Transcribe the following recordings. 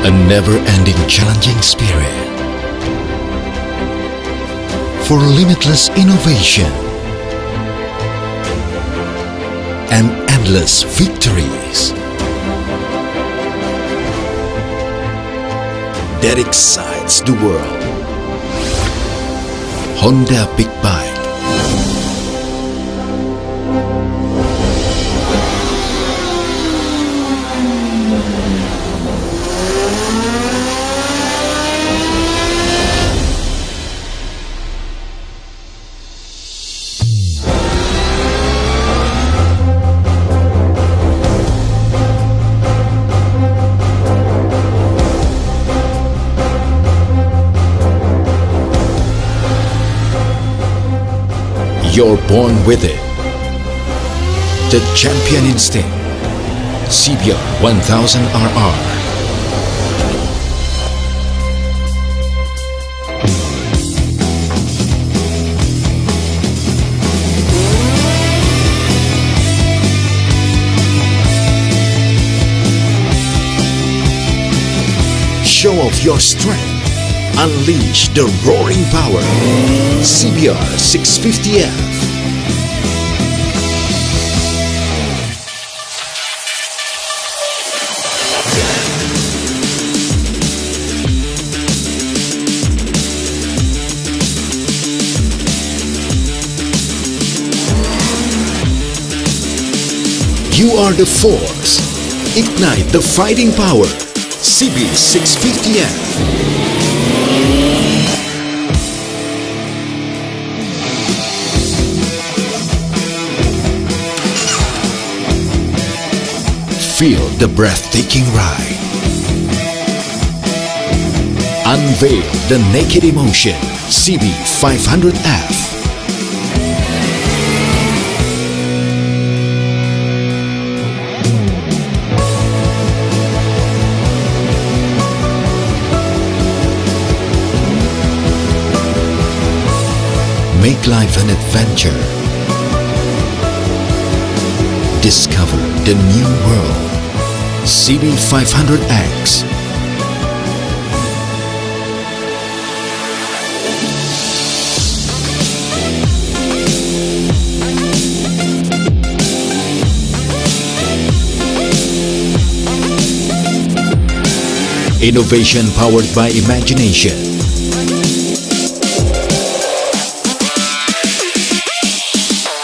A never-ending challenging spirit for limitless innovation and endless victories that excites the world. Honda Big Bike. You're born with it. The champion instinct. CBR 1000RR. Show off your strength. Unleash the roaring power. CBR 650F. You are the force. Ignite the fighting power. CB 650F. Feel the breathtaking ride. Unveil the naked emotion. CB 500F. Make life an adventure. Discover the new world. CB 500X. Innovation powered by imagination.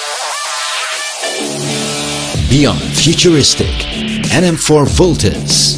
Beyond futuristic, NM4 Voltas.